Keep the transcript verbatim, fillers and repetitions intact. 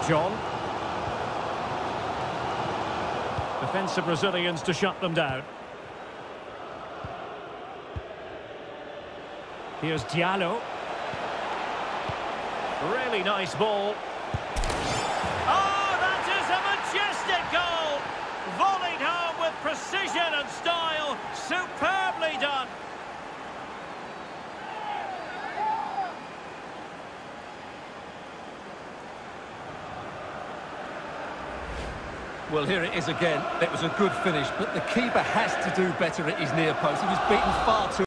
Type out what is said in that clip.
John. Defensive Brazilians to shut them down. Here's Diallo. Really nice ball. Oh, that is a majestic goal! Volleyed home with precision and style. Superbly done. Well, here it is again. It was a good finish, but the keeper has to do better at his near post. He was beaten far too